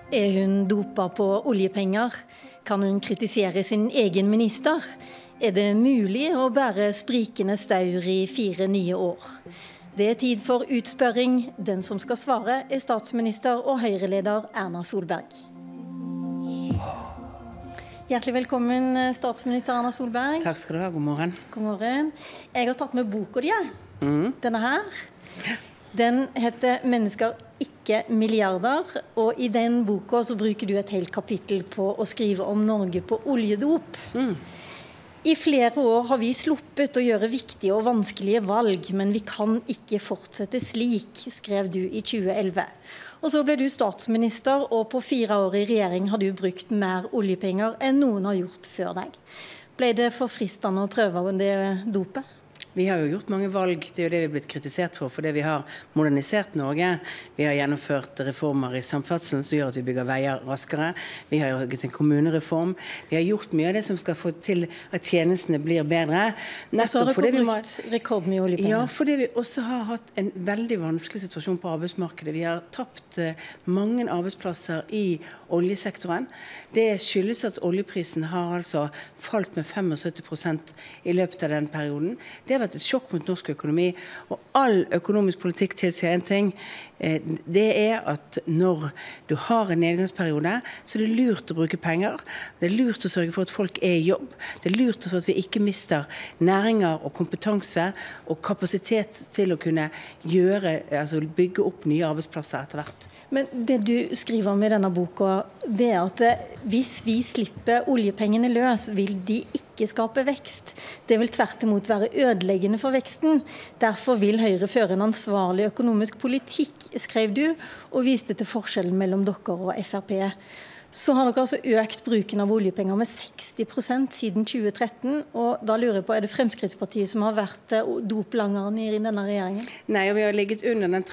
Hun dopet på oljepenger? Kan hun kritisere sin egen minister? Det mulig å bære sprikende staur i 4 nye år? Det tid for utspørring. Den som skal svare statsminister og Høyre-leder Erna Solberg. Hjertelig velkommen, statsminister Erna Solberg. Takk skal du ha, god morgen. God morgen. Jeg har tatt med boka di, denne her. Den heter «Mennesker, ikke milliarder», og i den boka så bruker du et helt kapittel på å skrive om Norge på oljedop. I flere år har vi sluppet å gjøre viktige og vanskelige valg, men vi kan ikke fortsette slik, skrev du i 2011. Og så ble du statsminister, og på 4 år i regjering har du brukt mer oljepenger enn noen har gjort før deg. Ble det for fristende å prøve det dopet? Vi har jo gjort mange valg, det er jo det vi har blitt kritisert for, fordi vi har modernisert Norge. Vi har gjennomført reformer i samferdselen som gjør at vi bygger veier raskere. Vi har gjort en kommunereform. Vi har gjort mye av det som skal få til at tjenestene blir bedre. Og så har dere brukt rekordmye oljepenger. Ja, fordi vi også har hatt en veldig vanskelig situasjon på arbeidsmarkedet. Vi har tapt mange arbeidsplasser i oljesektoren. Det skyldes at oljeprisen har altså falt med 75% i løpet av den perioden. Det har vært et sjokk mot norsk økonomi, og all økonomisk politikk tilsier en ting. Det er at når du har en nedgangsperiode, så er det lurt å bruke penger. Det er lurt å sørge for at folk er i jobb. Det er lurt for at vi ikke mister næringer og kompetanse og kapasitet til å kunne bygge opp nye arbeidsplasser etter hvert. Men det du skriver om i denne boka, det er at hvis vi slipper oljepengene løs, vil de ikke skape vekst. Det vil tvert imot være ødeleggende for veksten. Derfor vil Høyre føre en ansvarlig økonomisk politikk, skrev du, og viste til forskjellen mellom dere og Frp. Så har dere altså økt bruken av oljepenger med 60% siden 2013, og da lurer jeg på, det Fremskrittspartiet som har vært doplangeren i denne regjeringen? Nei, og vi har ligget under den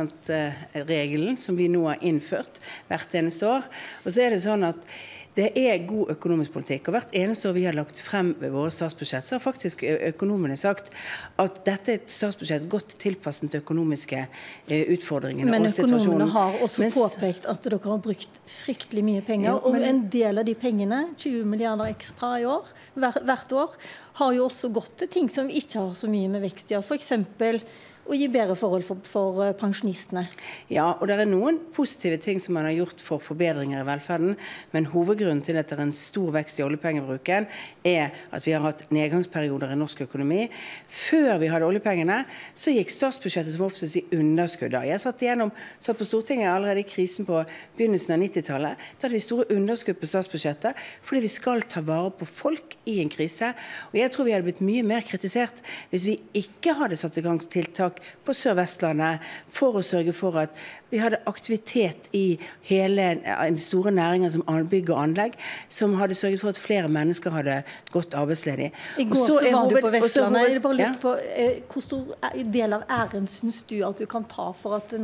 3%-regelen som vi nå har innført hvert eneste år. Og så er det sånn at det er god økonomisk politikk, og hvert eneste år vi har lagt frem ved våre statsbudsjett, så har faktisk økonomene sagt at dette er et statsbudsjett godt tilpasset økonomiske utfordringene og situasjonen. Men økonomene har også påpekt at dere har brukt fryktelig mye penger, og en del av de pengene, 20 milliarder ekstra i år, hvert år, har jo også gått til ting som ikke har så mye med vekst å gjøre, for eksempel å gi bedre forhold for pensjonistene. Ja, og det er noen positive ting som man har gjort for forbedringer i velferden, men hovedgrunnen til at det er en stor vekst i oljepengebruken er at vi har hatt nedgangsperioder i norsk økonomi. Før vi hadde oljepengene, så gikk statsbudsjettet som oftest i underskudd. Jeg satt på Stortinget allerede i krisen på begynnelsen av 90-tallet. Da hadde vi store underskudd på statsbudsjettet, fordi vi skal ta vare på folk i en krise. Og jeg tror vi hadde blitt mye mer kritisert hvis vi ikke hadde satt i gang tiltak på Sør-Vestlandet for å sørge for at vi hadde aktivitet i hele en store næringer som bygg og anlegg, som hadde sørget for at flere mennesker hadde gått arbeidsledig. I går så var du på Vestlandet. Jeg bare lurt på, hvor stor del av æren synes du at du kan ta for at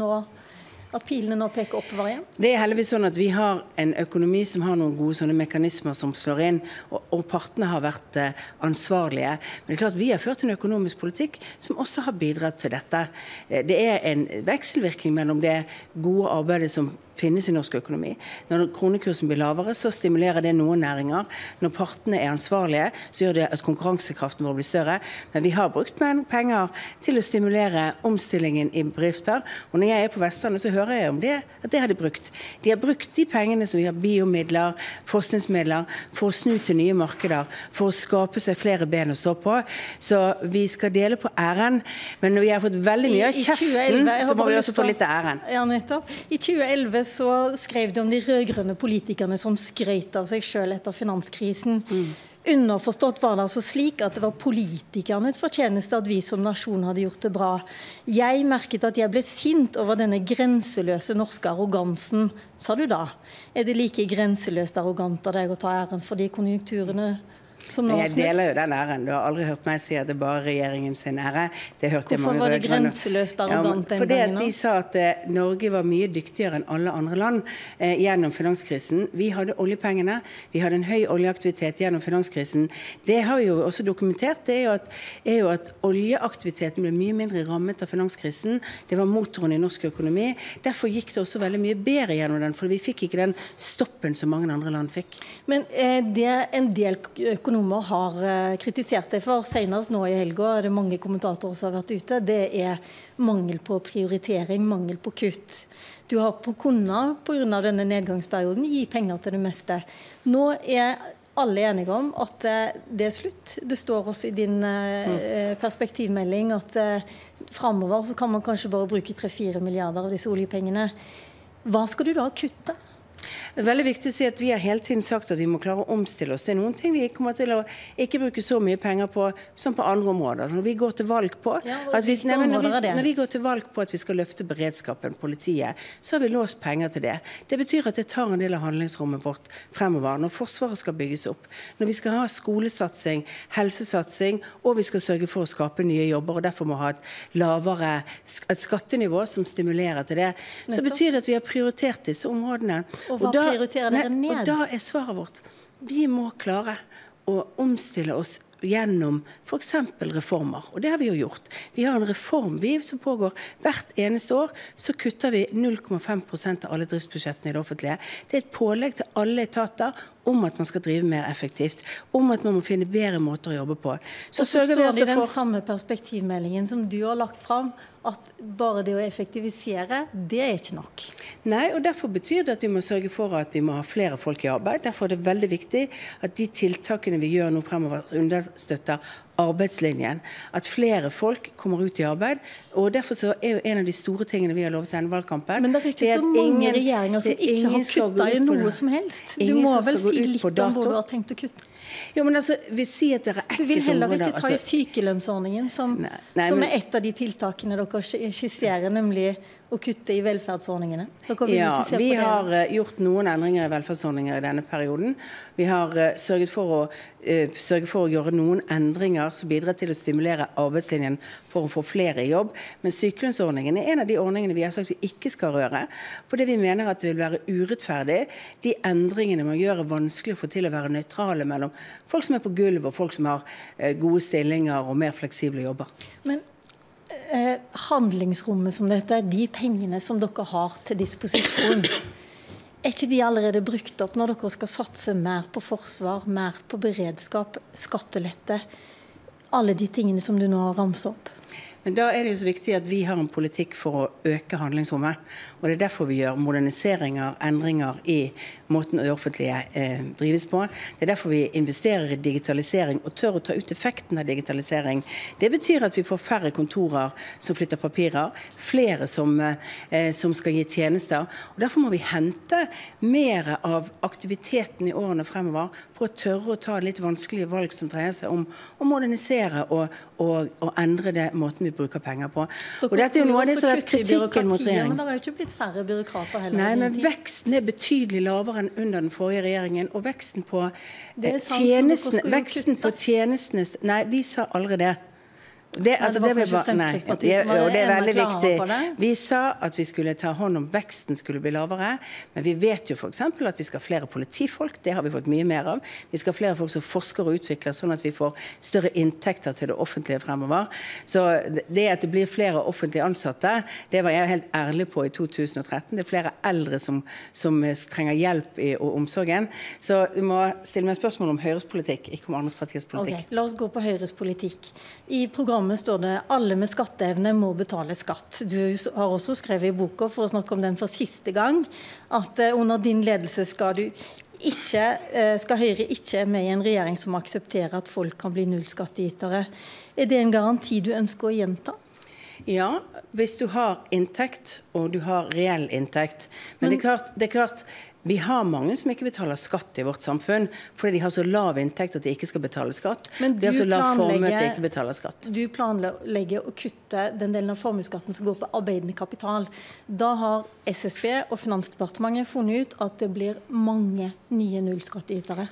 pilene nå peker oppover igjen? Det er heldigvis sånn at vi har en økonomi som har noen gode sånne mekanismer som slår inn, og partene har vært ansvarlige. Men det er klart vi har ført en økonomisk politikk som også har bidratt til dette. Det er en vekselvirkning mellom det gode arbeidet som finnes i norsk økonomi. Når kronekursen blir lavere, så stimulerer det noen næringer. Når partene er ansvarlige, så gjør det at konkurransekraften vår blir større. Men vi har brukt penger til å stimulere omstillingen i bedrifter. Og når jeg er på Vestlandet, så hører jeg om det, at det har de brukt. De har brukt de pengene som vi har biomidler, forskningsmidler, for å snu til nye markeder, for å skape seg flere ben å stå på. Så vi skal dele på æren. Men når vi har fått veldig mye av kjeften, så må vi også få litt av æren. Ja, nettopp. I 2011 så skrev de om de rødgrønne politikerne som skrøt av seg selv etter finanskrisen. Underforstått var det altså slik at det var politikernes fortjeneste at vi som nasjon hadde gjort det bra. Jeg merket at jeg ble sint over denne grenseløse norske arrogansen, sa du da. Er det like grenseløst arrogant av deg å ta æren for de konjunkturene Jeg deler jo den æren. Du har aldri hørt meg si at det bare regjeringen sin ære. Hvorfor var det grenseløst arrogant den gangen? Fordi de sa at Norge var mye dyktigere enn alle andre land gjennom finanskrisen. Vi hadde oljepengene, vi hadde en høy oljeaktivitet gjennom finanskrisen. Det har vi jo også dokumentert, det er jo at oljeaktiviteten ble mye mindre rammet av finanskrisen. Det var motoren i norsk økonomi. Derfor gikk det også veldig mye bedre gjennom den, for vi fikk ikke den stoppen som mange andre land fikk. Men det en del økonomer har kritisert det for, senest nå i helga, er det mange kommentatorer som har vært ute, det er mangel på prioritering, mangel på kutt. Du har kunnet, på grunn av denne nedgangsperioden, gi penger til det meste. Nå er alle enige om at det er slutt. Det står også i din perspektivmelding at fremover så kan man kanskje bare bruke 3-4 milliarder av disse oljepengene. Hva skal du da kutte? Det er veldig viktig å si at vi har hele tiden sagt at vi må klare å omstille oss. Det er noen ting vi kommer til å ikke bruke så mye penger på som på andre områder. Når vi går til valg på at vi skal løfte beredskapen, politiet, så har vi låst penger til det. Det betyr at det tar en del av handlingsrommet vårt fremover. Når Forsvaret skal bygges opp, når vi skal ha skolesatsing, helsesatsing, og vi skal sørge for å skape nye jobber, og derfor må ha et skattenivå som stimulerer til det, så betyr det at vi har prioritert disse områdene. Og hva prioriterer dere ned? Og da er svaret vårt, vi må klare å omstille oss gjennom for eksempel reformer, og det har vi jo gjort. Vi har en reform som pågår hvert eneste år, så kutter vi 0,5% av alle driftsbudsjettene i det offentlige. Det er et pålegg til alle etater om at man skal drive mer effektivt, om at man må finne bedre måter å jobbe på. Så står det i den samme perspektivmeldingen som du har lagt fram, at bare det å effektivisere, det er ikke nok. Nei, og derfor betyr det at vi må sørge for at vi må ha flere folk i arbeid. Derfor er det veldig viktig at de tiltakene vi gjør nå fremover understøtter arbeidslinjen, at flere folk kommer ut i arbeid, og derfor så er jo en av de store tingene vi har lovet denne valgkampen. Men det er ikke så mange regjeringer som ikke har kuttet i noe som helst. Du må vel si litt om hvor du har tenkt å kutte. Jo, men altså, vi sier at det er du vil heller ikke ta i sykelønnsordningen, som er et av de tiltakene dere skisserer, nemlig å kutte i velferdsordningene. Vi har gjort noen endringer i velferdsordninger i denne perioden. Vi har sørget for å gjøre noen endringer som bidrar til å stimulere arbeidslinjen for å få flere i jobb. Men sykelønnsordningen er en av de ordningene vi har sagt vi ikke skal røre, fordi vi mener at det vil være urettferdig. De endringene man gjør er vanskelig å få til å være nøytrale mellom folk som er på gulv og folk som har gode stillinger og mer fleksible jobber. Men handlingsrommet som dette, de pengene som dere har til disposisjon, er ikke de allerede brukt opp når dere skal satse mer på forsvar, mer på beredskap, skattelette, alle de tingene som du nå har ramset opp? Men da er det jo så viktig at vi har en politikk for å øke handlingsrommet. Og det er derfor vi gjør moderniseringer, endringer i måten det offentlige drives på. Det er derfor vi investerer i digitalisering og tør å ta ut effekten av digitalisering. Det betyr at vi får færre kontorer som flytter papirer, flere som skal gi tjenester. Og derfor må vi hente mer av aktiviteten i årene fremover på å tørre å ta litt vanskelige valg som dreier seg om å modernisere og endre det måten vi bruker penger på. Og dette er jo noe av det som har vært kritikken mot regjeringen. Men det har jo ikke blitt færre byråkrater heller. Nei, men veksten er betydelig lavere enn under den forrige regjeringen, og veksten på tjenestene. Nei, vi sa aldri det. Det var kanskje Fremskrittspartiet som var enda klarere på det. Vi sa at vi skulle ta hånd om veksten skulle bli lavere, men vi vet jo for eksempel at vi skal ha flere politifolk, det har vi fått mye mer av. Vi skal ha flere folk som forsker og utvikler, sånn at vi får større inntekter til det offentlige fremover. Så det at det blir flere offentlige ansatte, det var jeg helt ærlig på i 2013. Det er flere eldre som trenger hjelp i omsorgen. Så du må stille meg spørsmål om Høyres politikk, ikke om andres partiers politikk. Ok, la oss gå på Høyres politikk. I programmet står det alle med skatteevne må betale skatt. Du har også skrevet i boka, for å snakke om den for siste gang, at under din ledelse skal Høyre ikke med i en regjering som aksepterer at folk kan bli nullskattytere. Er det en garanti du ønsker å gjenta? Ja, hvis du har inntekt, og du har reell inntekt. Men det er klart, vi har mange som ikke betaler skatt i vårt samfunn, fordi de har så lav inntekt at de ikke skal betale skatt. De har så lav formue at de ikke betaler skatt. Du planlegger å kutte den delen av formuesskatten som går på arbeidende kapital. Da har SSB og Finansdepartementet funnet ut at det blir mange nye nullskattytere.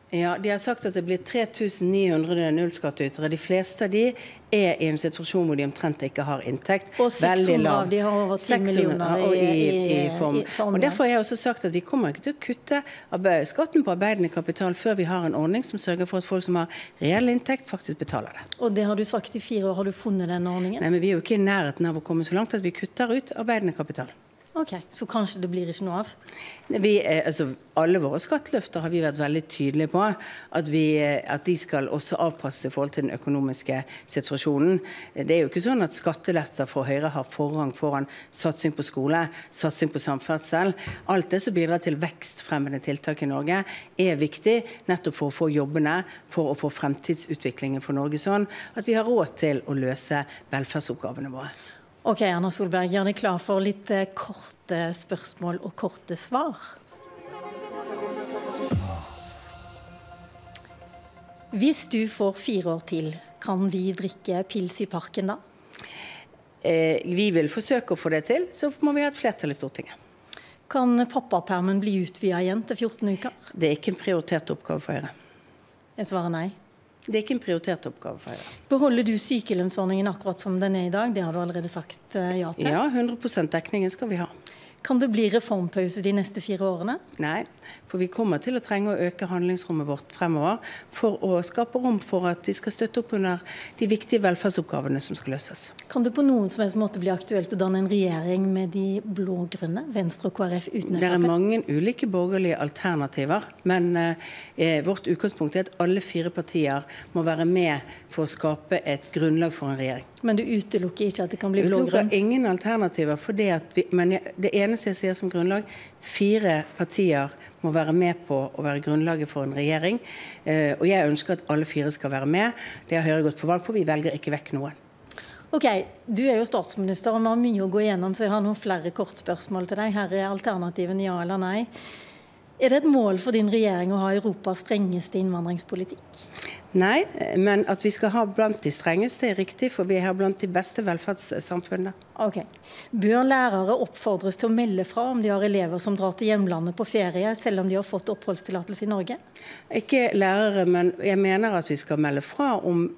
Ja, de har sagt at det blir 3900 nullskattytere. De fleste av de er i en situasjon hvor de omtrent ikke har inntekt. Og 600 av de har over 10 millioner i form. Og derfor har jeg også sagt at vi kommer ikke til å kutte skatten på arbeidende kapital før vi har en ordning som sørger for at folk som har reell inntekt faktisk betaler det. Og det har du sagt i 4 år. Har du funnet den ordningen? Nei, men vi er jo ikke i nærheten av å komme så langt at vi kutter ut arbeidende kapital. Ok, så kanskje det blir ikke noe av? Alle våre skatteløfter har vi vært veldig tydelige på at de skal også avpasse i forhold til den økonomiske situasjonen. Det er jo ikke sånn at skatteletter for Høyre har forrang foran satsing på skole, satsing på samferdsel. Alt det som bidrar til vekstfremmende tiltak i Norge er viktig nettopp for å få jobbene, for å få fremtidsutviklingen for Norge sånn at vi har råd til å løse velferdsoppgavene våre. Ok, Erna Solberg, gjør deg klar for litt korte spørsmål og korte svar. Hvis du får 4 år til, kan vi drikke pils i parken da? Vi vil forsøke å få det til, så må vi ha et flertall i Stortinget. Kan pappapermen bli utvidet igjen til 14 uker? Det er ikke en prioritert oppgave for Høyre. Jeg svarer nei. Det er ikke en prioritert oppgave for Høyre. Beholder du sykelønnsordningen akkurat som den er i dag? Det har du allerede sagt ja til. Ja, 100% dekningen skal vi ha. Kan det bli reformpause de neste 4 årene? Nei, for vi kommer til å trenge å øke handlingsrommet vårt fremover for å skape rom for at vi skal støtte opp under de viktige velferdsoppgavene som skal løses. Kan det på noen som helst måte bli aktuelt å danne en regjering med de blå-grønne, Venstre og KrF uten FrP? Det er mange ulike borgerlige alternativer, men vårt utgangspunkt er at alle 4 partier må være med for å skape et grunnlag for en regjering. Men du utelukker ikke at det kan bli blå-grønt? Utelukker ingen alternativer, men det eneste jeg sier som grunnlag, 4 partier må være med på å være grunnlaget for en regjering, og jeg ønsker at alle 4 skal være med. Det har Høyre gått på valg på, vi velger ikke vekk noen. Ok, du er jo statsminister og vi har mye å gå igjennom, så jeg har noen flere kortspørsmål til deg. Her er alternativen ja eller nei. Er det et mål for din regjering å ha Europas strengeste innvandringspolitikk? Nei, men at vi skal ha blant de strengeste er riktig, for vi har blant de beste velferdssamfunnene. Ok. Bør lærere oppfordres til å melde fra om de har elever som drar til hjemlandet på ferie, selv om de har fått oppholdstillatelse i Norge? Ikke lærere, men jeg mener at vi skal melde fra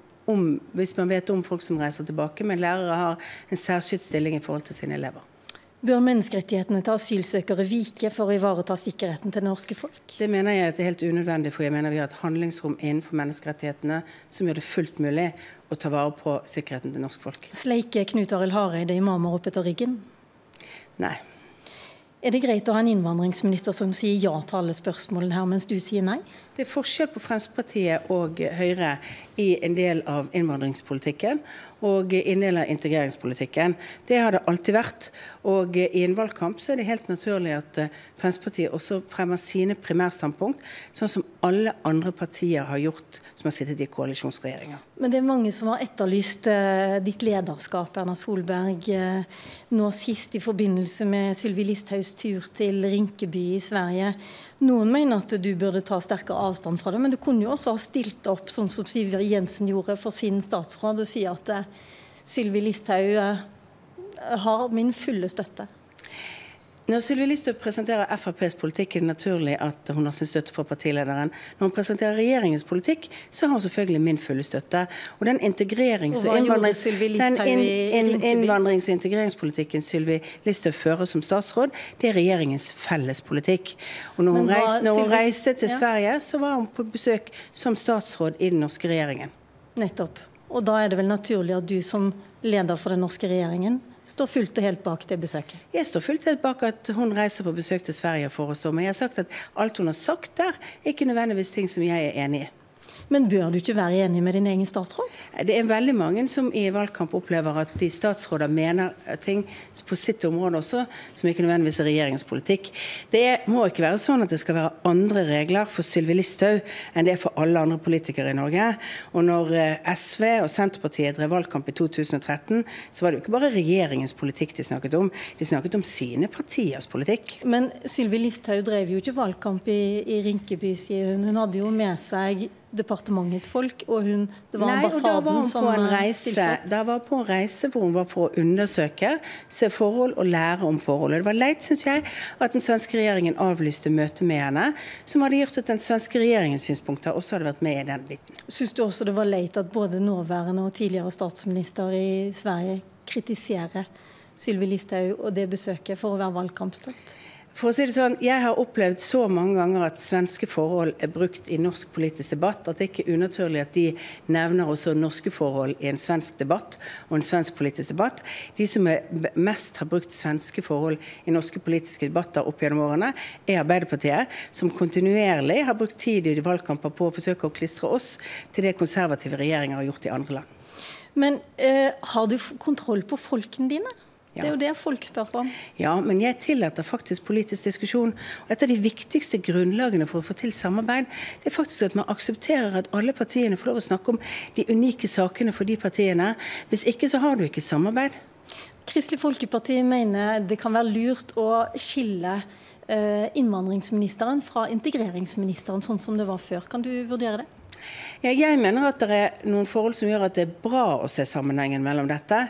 hvis man vet om folk som reiser tilbake, men lærere har en særskilt stilling i forhold til sine elever. Bør menneskerettighetene til asylsøkere vike for å ivareta sikkerheten til det norske folk? Det mener jeg at det er helt unødvendig, for jeg mener vi har et handlingsrom innenfor menneskerettighetene som gjør det fullt mulig å ta vare på sikkerheten til norsk folk. Sleiker Knut Arild Hareide imamer opp etter ryggen? Nei. Er det greit å ha en innvandringsminister som sier ja til alle spørsmålene her, mens du sier nei? Det er forskjell på Fremskrittspartiet og Høyre i en del av innvandringspolitikken og i en del av integreringspolitikken. Det har det alltid vært, og i en valgkamp så er det helt naturlig at Fremskrittspartiet også fremmer sine primærstandpunkt, sånn som alle andre partier har gjort som har sittet i koalisjonsregjeringer. Men det er mange som har etterlyst ditt lederskap, Erna Solberg, nå sist i forbindelse med Sylvi Listhaugs tur til Rinkeby i Sverige. Noen mener at du burde ta sterkere avstand fra det, men du kunne jo også ha stilt opp sånn som Siv Jensen gjorde for sin statsråd og si at Sylvi Listhaug har min fulle støtte. Når Sylvi Listhaug presenterer FrPs politikk, er det naturlig at hun har sin støtte fra partilederen. Når hun presenterer regjeringens politikk, så har hun selvfølgelig min fulle støtte. Og den innvandrings- og integreringspolitikken Sylvi Listhaug fører som statsråd, det er regjeringens felles politikk. Og når hun reiste til Sverige, så var hun på besøk som statsråd i den norske regjeringen. Nettopp. Og da er det vel naturlig at du som leder for den norske regjeringen står fullt og helt bak det besøket? Jeg står fullt og helt bak at hun reiser på besøk til Sverige for oss. Men jeg har sagt at alt hun har sagt der, er ikke nødvendigvis ting som jeg er enig i. Men bør du ikke være enig med din egen statsråd? Det er veldig mange som i valgkamp opplever at de statsråder mener ting på sitt område også, som ikke nødvendigvis er regjeringspolitikk. Det må ikke være sånn at det skal være andre regler for Sylvi Listhaug enn det er for alle andre politikere i Norge. Og når SV og Senterpartiet drev valgkamp i 2013, så var det jo ikke bare regjeringens politikk de snakket om sine partiers politikk. Men Sylvi Listhaug drev jo ikke valgkamp i Rinkeby, sier hun. Hun hadde jo med seg departementets folk, og det var Nei, og da var ambassaden hun som på en reise, stilte opp? da var på en reise hvor hun var for å undersøke, se forhold og lære om forhold. Det var leit, synes jeg, at den svenske regjeringen avlyste møtet med henne, som hadde gjort at den svenske regjeringens synspunkter også hadde vært med i den biten. Synes du også det var leit at både nåværende og tidligere statsminister i Sverige kritiserer Sylvi Listhaug og det besøket for å være valgkampstolt? For å si det sånn, jeg har opplevd så mange ganger at svenske forhold brukt i norsk politisk debatt, at det ikke er unaturlig at de nevner også norske forhold i en svensk debatt og en svensk politisk debatt. De som mest har brukt svenske forhold i norske politiske debatter opp gjennom årene, er Arbeiderpartiet, som kontinuerlig har brukt tid i valgkamper på å forsøke å klistre oss til det konservative regjeringer har gjort i andre land. Men har du kontroll på folkene dine? Ja. Det er jo det folk spør om. Ja, men jeg tillater faktisk politisk diskusjon. Og et av de viktigste grunnlagene for å få til samarbeid, det er faktisk at man aksepterer at alle partiene får lov å snakke om de unike sakene for de partiene. Hvis ikke så har du ikke samarbeid. Kristelig Folkeparti mener det kan være lurt å skille innvandringsministeren fra integreringsministeren, sånn som det var før. Kan du vurdere det? Ja, jeg mener at det er noen forhold som gjør at det er bra å se sammenhengen mellom dette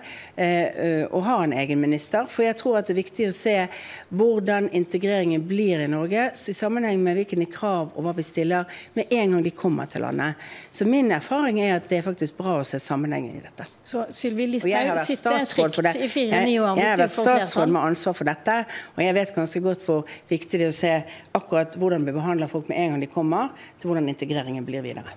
og ha en egen minister. For jeg tror at det er viktig å se hvordan integreringen blir i Norge, i sammenheng med hvilke krav og hva vi stiller med en gang de kommer til landet. Så min erfaring er at det er faktisk bra å se sammenhengen i dette. Så Sylvi Listhaug sitter trygt i 4 nye år. Jeg har vært statsråd med ansvar for dette, og jeg vet ganske godt hvor viktig det er å se akkurat hvordan vi behandler folk med en gang de kommer, til hvordan integreringen blir videre.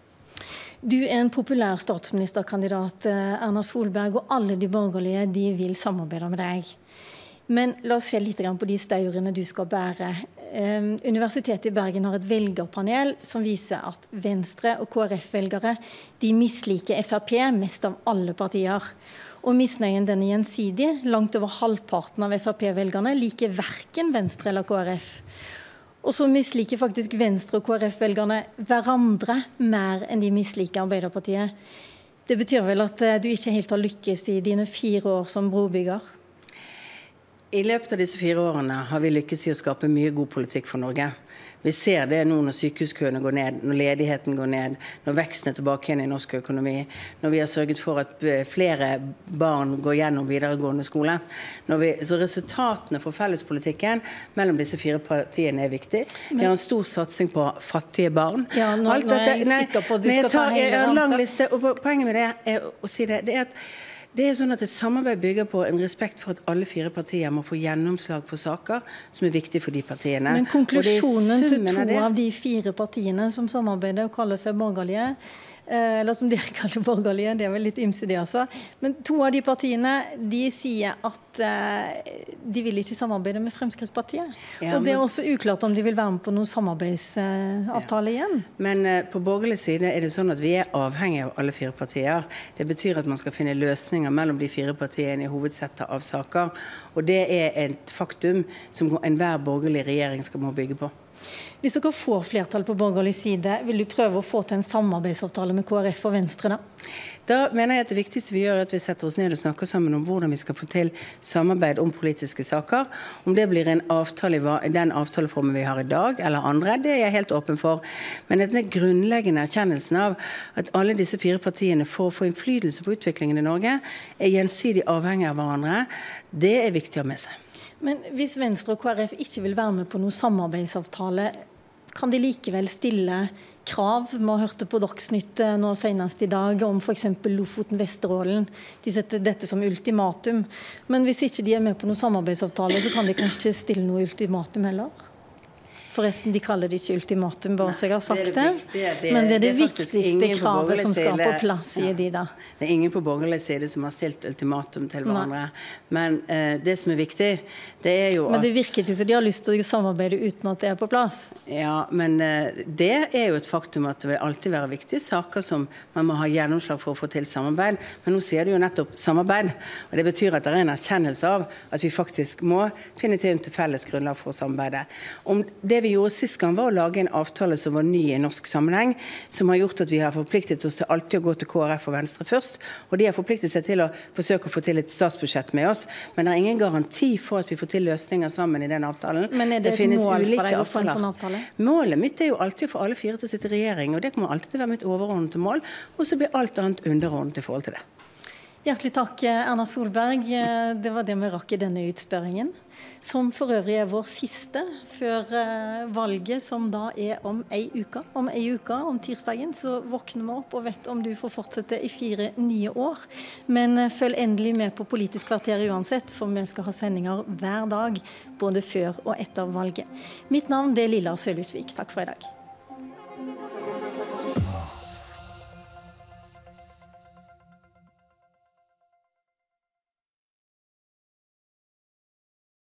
Du er en populær statsministerkandidat, Erna Solberg, og alle de borgerlige de vil samarbeide med deg. Men la oss se litt på de staurene du skal bære. Universitetet i Bergen har et velgerpanel som viser at Venstre- og KrF-velgere de misliker Frp mest av alle partier. Og misnøyen den er gjensidig. Langt over halvparten av Frp-velgerne liker hverken Venstre eller KrF. Og så misliker faktisk Venstre- og KrF-velgerne hverandre mer enn de misliker Arbeiderpartiet. Det betyr vel at du ikke helt har lykkes i dine 4 år som brobygger? I løpet av disse 4 årene har vi lykkes i å skape mye god politikk for Norge. Vi ser det nå når sykehuskøene går ned, når ledigheten går ned, når veksten er tilbake igjen i norsk økonomi, når vi har sørget for at flere barn går gjennom videregående skole. Så resultatene for fellespolitikken mellom disse 4 partiene er viktig. Vi har en stor satsing på fattige barn. Ja, nå er jeg sikker på at du skal ta hele lang liste, og poenget med det er å si det er at det er sånn at et samarbeid bygger på en respekt for at alle 4 partier må få gjennomslag for saker som er viktige for de partiene. Men konklusjonen til 2 av de 4 partiene som samarbeider og kaller seg borgerlige, eller som dere kaller borgerlige, det er vel litt ymse det altså. Men 2 av de partiene, de sier at de vil ikke samarbeide med Fremskrittspartiet. Ja, og det er også uklart om de vil være med på noen samarbeidsavtale igjen. Men på borgerlig side er det sånn at vi er avhengige av alle 4 partier. Det betyr at man skal finne løsninger mellom de 4 partiene i hovedsettet av saker. Og det er et faktum som enhver borgerlig regjering skal må bygge på. Hvis dere får flertall på borgerlig side, vil du prøve å få til en samarbeidsavtale med KrF og Venstre da? Da mener jeg at det viktigste vi gjør er at vi setter oss ned og snakker sammen om hvordan vi skal få til samarbeid om politiske saker. Om det blir en avtale i den avtaleformen vi har i dag, eller andre, det er jeg helt åpen for. Men denne grunnleggende erkjennelsen av at alle disse 4 partiene for å få innflytelse på utviklingen i Norge er gjensidig avhengig av hverandre, det er viktig å ha med seg. Men hvis Venstre og KrF ikke vil være med på noen samarbeidsavtale, kan de likevel stille krav? Vi har hørt det på Dagsnytt nå senest i dag om for eksempel Lofoten-Vesterålen. De setter dette som ultimatum. Men hvis ikke de er med på noen samarbeidsavtale, så kan de kanskje ikke stille noe ultimatum heller? Forresten, de kaller det ikke ultimatum, bare så jeg har sagt det. Men det er det viktigste kravet som skal på plass, sier de da. Det er ingen på borgerlig side som har stilt ultimatum til hverandre. Men det som er viktig, det er jo at... Men det virker ikke så de har lyst til å samarbeide uten at det er på plass. Ja, men det er jo et faktum at det vil alltid være viktige saker som man må ha gjennomslag for å få til samarbeid. Men nå sier det jo nettopp samarbeid, og det betyr at det er en erkjennelse av at vi faktisk må finne til felles grunnlag for å samarbeide. Om det vi gjorde sist gang var å lage en avtale som var ny i norsk sammenheng, som har gjort at vi har forpliktet oss til alltid å gå til KrF og Venstre først, og de har forpliktet seg til å forsøke å få til et statsbudsjett med oss, men det er ingen garanti for at vi får til løsninger sammen i den avtalen. Men er det et mål for deg å få en sånn avtale? Målet mitt er jo alltid for alle 4 til å sitte i regjering, og det kommer alltid til å være mitt overordnede mål, og så blir alt annet underordnet i forhold til det. Hjertelig takk, Erna Solberg. Det var det vi rakk i denne utspørringen, som for øvrig er vår siste før valget, som da er om ei uke. Om ei uke, om tirsdagen, så våkner vi opp og vet om du får fortsette i 4 nye år. Men følg endelig med på Politisk kvarter uansett, for vi skal ha sendinger hver dag, både før og etter valget. Mitt navn er Lilla Sølhusvik. Takk for i dag.